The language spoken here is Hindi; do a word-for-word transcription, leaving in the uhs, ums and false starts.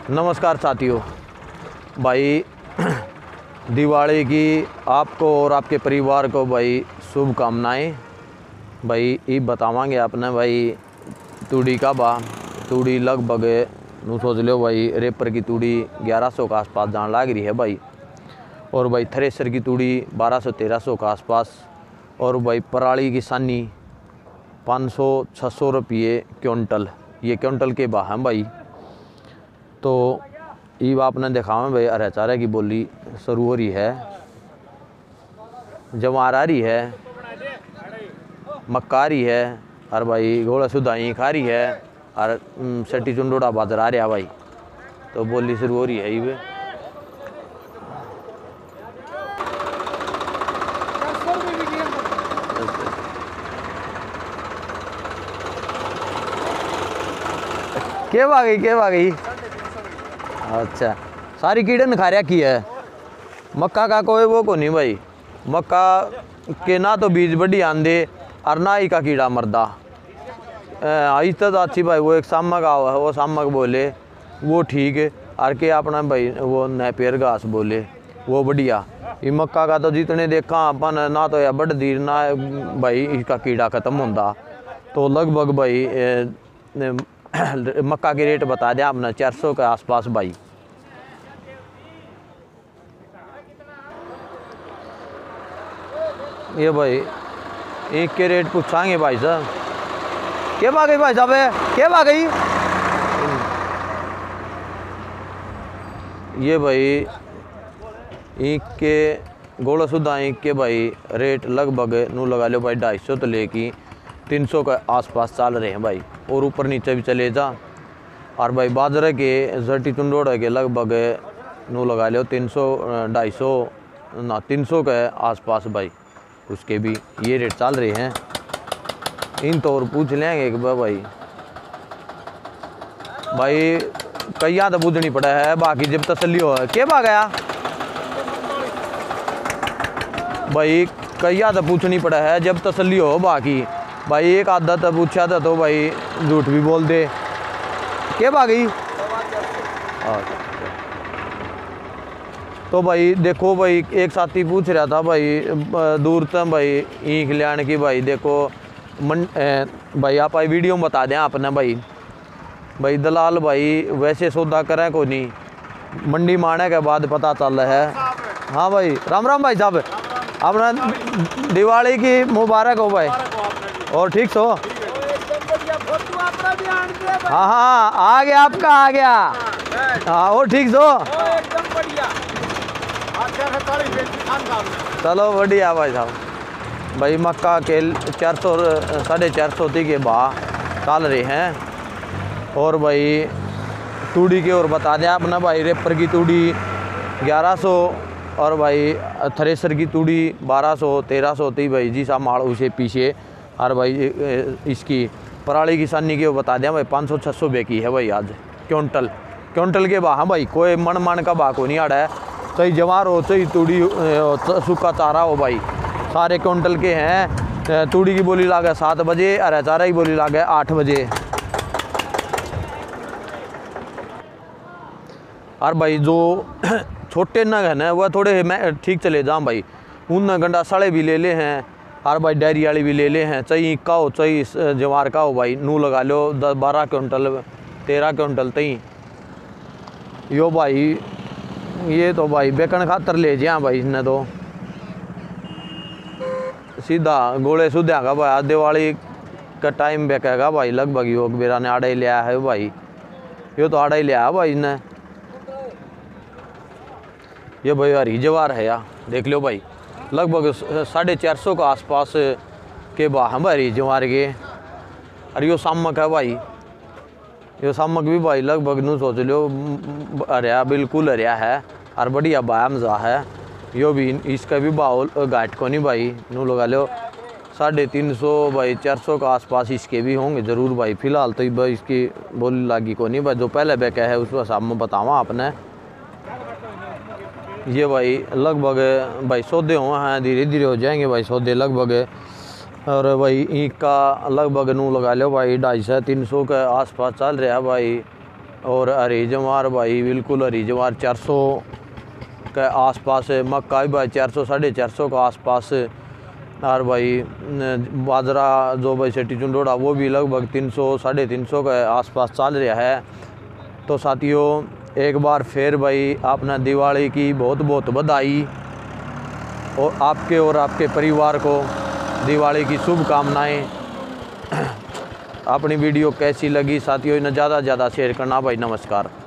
नमस्कार साथियों, भाई दिवाली की आपको और आपके परिवार को भाई शुभकामनाएं। भाई ये बतावांगे आपने भाई तूड़ी का बा तूड़ी लगभग नू सोच लो भाई रेपर की तूड़ी ग्यारह सौ के आसपास जान लाग रही है भाई, और भाई थ्रेसर की तूड़ी बारह सौ तेरह सौ के आसपास, और भाई पराली की सानी पाँच सौ छः सौ रुपये क्विंटल, ये क्विंटल के बा हैं भाई। तो ये आपने देखा है भाई अरे चारे की बोली शुरू हो रही है, जवार आ रही है, मक्का आ रही है, और भाई घोड़ा सुधाई खा रही है, और सटी चुंडोड़ा बाजर आ रहा भाई। तो बोली शुरू हो रही है ये के आ गई के आ गई। अच्छा, सारी कीड़े खा रहा की है मक्का का, कोई वो को नहीं भाई। मक्का के ना तो बीज बड़ी आंदे और ना ही का कीड़ा मरदा। आहिस्ता तो अच्छी भाई, वो एक सामक आओ है, वो सामक बोले वो ठीक है, और के अपना भाई वो नेपियर घास बोले वो बढ़िया। ये मक्का का तो जितने देखा अपन ना तो या बड़ दीर ना भाई इसका कीड़ा ख़त्म होता। तो लगभग भाई ए, ए, मक्का के रेट बता दें आपने चार सौ के आसपास भाई। ये भाई एक के रेट पूछाएंगे भाई साहब, क्या आ गई भाई साहब, क्या आ गई। ये भाई एक के गोला सुधा एक के भाई रेट लगभग नू लगा लो भाई ढाई सौ तो लेके तीन सौ के आसपास चल रहे हैं भाई, और ऊपर नीचे भी चले जा। और भाई बाजरे के जटी चुंडोड़ा के लगभग नू लगा लो तीन सौ ढाई सौ ना तीन सौ के आसपास भाई, उसके भी ये रेट चल रहे हैं। इन तो और पूछ लेंगे कि भाई भाई कईया तो बुझनी पड़ा है, बाकी जब तसल्ली हो क्या बा गया भाई, कईया तो पूछनी पड़ा है जब तसल्ली हो। बाकी भाई एक आधा तो पूछा था तो भाई झूठ भी बोल दे, क्या बा गई। तो भाई देखो भाई एक साथी पूछ रहा था भाई दूर तक भाई ईख लियान की भाई, देखो मन ए, भाई आप आई वीडियो में बता दें आपने भाई भाई दलाल भाई वैसे सौदा करें को नहीं, मंडी मारने के बाद पता चल रहा है। हाँ भाई राम राम भाई साहब, अपना दिवाली की मुबारक हो भाई, और ठीक सो। हाँ हाँ आ गया आपका आ गया, हाँ और ठीक सो। चलो बढ़िया भाई साहब। भाई मक्का के चार सौ साढ़े चार सौ के भाव चल रहे हैं। और भाई तूड़ी के और बता दें आपने भाई रेपर की तूड़ी ग्यारह सौ, और भाई थ्रेसर की तूड़ी बारह सौ तेरह सौ थी भाई जी सा माल उसे पीछे। और भाई इसकी पराली की सानी के वो बता दें भाई पाँच सौ छः सौ बेकी है भाई आज क्विंटल क्विंटल के बा। हाँ भाई कोई मन मन का बा को नहीं आड़ा है, चाहे जवार हो चाहे तूड़ी सूखा चारा हो भाई, सारे क्विंटल के हैं। तूड़ी की बोली लागे सात बजे और चारा की बोली लागे आठ बजे। और भाई जो छोटे नग है ना वह थोड़े मैं ठीक चले जाऊँ भाई, उन गंडा साढ़े भी ले ले हैं, और भाई डायरी वाली भी ले ले हैं, चाहे ईख का हो चाहे जवार का हो भाई, नू लगा लो दस बारह क्विंटल तेरह क्विंटल तई यो भाई। ये तो भाई बेकन खातर ले जाए भाई, इसने तो सीधा गोले सुधा का भाई दिवाली का टाइम बेकेगा भाई। लगभग योग बेरा ने आड़ा ही लिया है भाई, यो तो आड़ा ही लिया है भाई इसने। ये भाई हरी जवार है यार, देख लो भाई लगभग साढ़े चार सौ के आसपास के बा हम हरी जवार के। और यो सामक है भाई, यो सामक भी भाई लगभग नू सोच लो हरिया बिल्कुल हरिया है, और बढ़िया बायाम जा है। यो भी इसका भी बाउल घाट को नहीं भाई, नू लगा लो साढ़े तीन सौ भाई चार सौ के आसपास इसके भी होंगे ज़रूर भाई। फिलहाल तो भाई इसकी बोली लागी को नहीं भाई, जो पहले बेका है उस हिसाब में बतावा आपने। ये भाई लगभग भाई सौदे हुए हैं, धीरे धीरे हो जाएंगे भाई सौदे लगभग। और भाई ईख का लगभग नू लगा लो भाई ढाई सौ तीन सौ के आसपास चल रहा है भाई। और हरी जवार भाई बिल्कुल हरी जवार चार सौ के आसपास है। मक्का भी भाई चार सौ साढ़े चार सौ के आसपास। और भाई बाजरा जो भाई सेठी चुंडोड़ा वो भी लगभग तीन सौ साढ़े तीन सौ के आसपास चल रहा है। तो साथियों एक बार फिर भाई आपने दिवाली की बहुत बहुत बधाई और आपके और आपके परिवार को दिवाली की शुभकामनाएं। अपनी वीडियो कैसी लगी साथियों, इन्हें ज़्यादा से ज़्यादा शेयर करना भाई। नमस्कार।